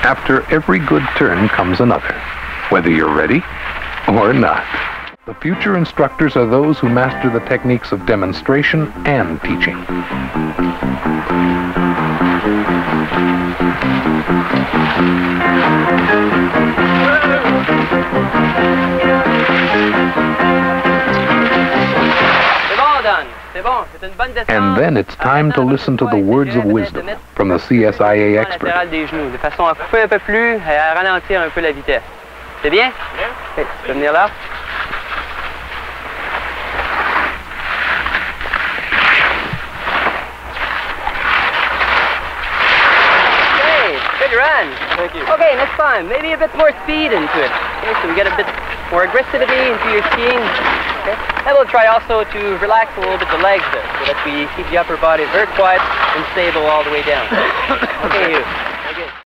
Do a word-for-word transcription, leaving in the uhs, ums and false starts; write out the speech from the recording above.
After every good turn comes another, whether you're ready or not. The future instructors are those who master the techniques of demonstration and teaching. And then it's time to listen to the words of wisdom from the C S I A expert. De façon à couper un peu plus et à ralentir un peu la vitesse. C'est bien? Okay, tu peux venir là. Okay, good run. Thank you. Okay, next time, maybe a bit more speed into it. Okay, so we get a bit more aggressivity into your skiing. Okay, and we'll try also to relax a little bit the legs there, so that we keep the upper body very quiet and stable all the way down. Okay, you.